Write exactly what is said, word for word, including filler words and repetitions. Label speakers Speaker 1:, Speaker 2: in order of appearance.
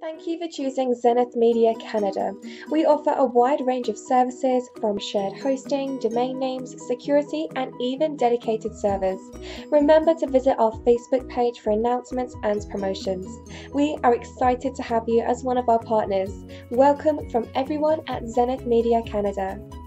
Speaker 1: Thank you for choosing Zenith Media Canada. We offer a wide range of services from shared hosting, domain names, security, and even dedicated servers. Remember to visit our Facebook page for announcements and promotions. We are excited to have you as one of our partners. Welcome from everyone at Zenith Media Canada.